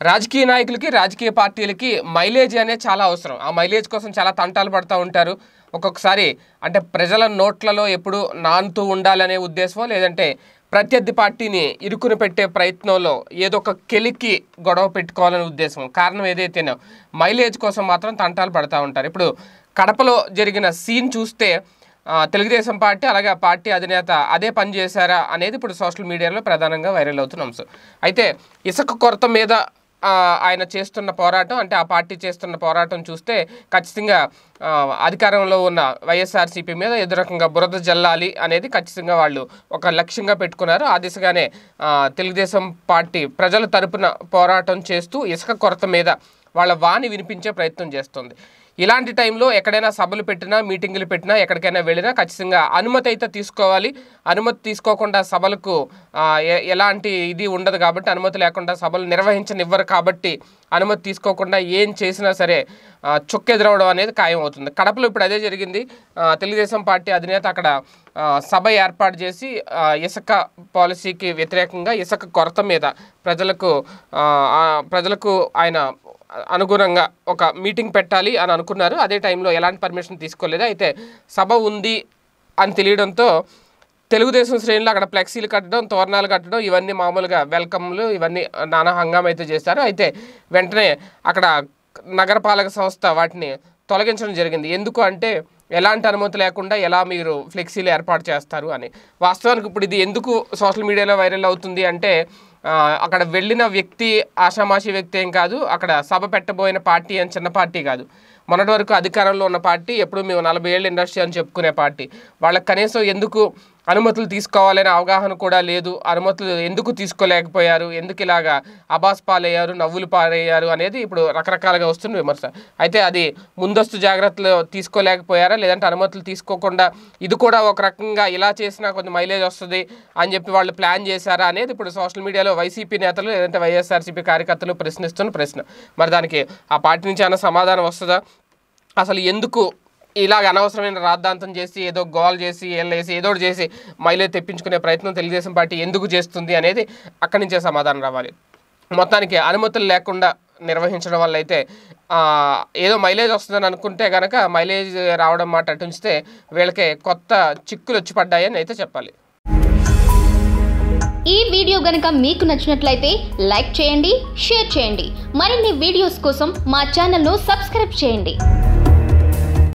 రాజకీయ నాయకులకి రాజకీయ పార్టీలకి మైలేజ్ అనేది చాలా అవసరం. ఆ మైలేజ్ కోసం చాలా తంటాలు పడుతూ ఉంటారు. ఒక్కొక్కసారి అంటే ప్రజల నోట్లలో ఎప్పుడు నానుతూ ఉండాలనే ఉద్దేశమో, లేదంటే ప్రత్యర్థి పార్టీని ఇరుకుని పెట్టే ప్రయత్నంలో ఏదో ఒక కెలికి గొడవ పెట్టుకోవాలనే ఉద్దేశం. కారణం ఏదైతేనో మైలేజ్ కోసం మాత్రం తంటాలు పడుతూ ఉంటారు. ఇప్పుడు కడపలో జరిగిన సీన్ చూస్తే తెలుగుదేశం పార్టీ అలాగే ఆ పార్టీ అధినేత అదే పని చేశారా అనేది ఇప్పుడు సోషల్ మీడియాలో ప్రధానంగా వైరల్ అవుతున్న అంశం. అయితే ఇసుక కొరత మీద ఆయన చేస్తున్న పోరాటం, అంటే ఆ పార్టీ చేస్తున్న పోరాటం చూస్తే ఖచ్చితంగా అధికారంలో ఉన్న వైఎస్ఆర్సీపీ మీద ఏదో రకంగా బురద జల్లాలి అనేది ఖచ్చితంగా వాళ్ళు ఒక లక్ష్యంగా పెట్టుకున్నారు. ఆ దిశగానే తెలుగుదేశం పార్టీ ప్రజల తరపున పోరాటం చేస్తూ ఇసుక కొరత మీద వాళ్ళ వాణి వినిపించే ప్రయత్నం చేస్తుంది. ఇలాంటి టైంలో ఎక్కడైనా సభలు పెట్టినా, మీటింగులు పెట్టినా, ఎక్కడికైనా వెళ్ళినా ఖచ్చితంగా అనుమతి అయితే తీసుకోవాలి. అనుమతి తీసుకోకుండా సభలకు ఎలాంటి ఇది ఉండదు కాబట్టి, అనుమతి లేకుండా సభలు నిర్వహించనివ్వరు కాబట్టి అనుమతి తీసుకోకుండా ఏం చేసినా సరే చుక్కెదురవడం అనేది ఖాయం అవుతుంది. కడపలో ఇప్పుడు అదే జరిగింది. తెలుగుదేశం పార్టీ అధినేత అక్కడ సభ ఏర్పాటు చేసి ఇసుక పాలసీకి వ్యతిరేకంగా ఇసుక కొరత మీద ప్రజలకు ఆయన అనుగుణంగా ఒక మీటింగ్ పెట్టాలి అని అనుకున్నారు. అదే టైంలో ఎలాంటి పర్మిషన్ తీసుకోలేదు. అయితే సభ ఉంది అని తెలియడంతో తెలుగుదేశం శ్రేణులు అక్కడ ఫ్లెక్సీలు కట్టడం, తోరణాలు కట్టడం, ఇవన్నీ మామూలుగా వెల్కమ్లు, ఇవన్నీ నానా హంగామా అయితే చేశారు. అయితే వెంటనే అక్కడ నగరపాలక సంస్థ వాటిని తొలగించడం జరిగింది. ఎందుకు అంటే ఎలాంటి అనుమతి లేకుండా ఎలా మీరు ఫ్లెక్సీలు ఏర్పాటు చేస్తారు అని. వాస్తవానికి ఇప్పుడు ఇది ఎందుకు సోషల్ మీడియాలో వైరల్ అవుతుంది అంటే అక్కడ వెళ్ళిన వ్యక్తి ఆషామాషి వ్యక్తి ఏం కాదు, అక్కడ సభ పెట్టబోయిన పార్టీ అని చిన్న పార్టీ కాదు. మొన్నటి వరకు అధికారంలో ఉన్న పార్టీ, ఎప్పుడు మేము 40 ఏళ్ళ ఇండస్ట్రీ అని చెప్పుకునే పార్టీ. వాళ్ళకి కనీసం ఎందుకు అనుమతులు తీసుకోవాలనే అవగాహన కూడా లేదు. అనుమతులు ఎందుకు తీసుకోలేకపోయారు, ఎందుకు ఇలాగా అబాస్ పాలయ్యారు, నవ్వులు పాలయ్యారు అనేది ఇప్పుడు రకరకాలుగా వస్తున్న విమర్శ. అయితే అది ముందస్తు జాగ్రత్తలు తీసుకోలేకపోయారా, లేదంటే అనుమతులు తీసుకోకుండా ఇది కూడా ఒక రకంగా ఇలా చేసినా కొంచెం మైలేజ్ వస్తుంది అని చెప్పి వాళ్ళు ప్లాన్ చేశారా అనేది ఇప్పుడు సోషల్ మీడియాలో వైసీపీ నేతలు లేదంటే వైఎస్ఆర్సీపీ కార్యకర్తలు ప్రశ్నిస్తున్న ప్రశ్న. మరి దానికి ఆ పార్టీ నుంచి ఏమైనా సమాధానం వస్తుందా? అసలు ఎందుకు ఇలాగ అనవసరమైన రాద్ధాంతం చేసి ఏదో గోల్ చేసి ఏళ్ళేసి ఏదో చేసి మైలేజ్ తెప్పించుకునే ప్రయత్నం తెలుగుదేశం పార్టీ ఎందుకు చేస్తుంది అనేది అక్కడి నుంచే సమాధానం రావాలి. మొత్తానికి అనుమతులు లేకుండా నిర్వహించడం వల్ల అయితే ఏదో మైలేజ్ వస్తుందని అనుకుంటే కనుక మైలేజ్ రావడం మాట అటుంచితే వీళ్ళకే కొత్త చిక్కులు వచ్చి పడ్డాయని అయితే చెప్పాలి. ఈ వీడియో గనుక మీకు నచ్చినట్లయితే లైక్ చేయండి, షేర్ చేయండి. మరిన్ని వీడియోస్ కోసం మా ఛానల్ను సబ్స్క్రైబ్ చేయండి.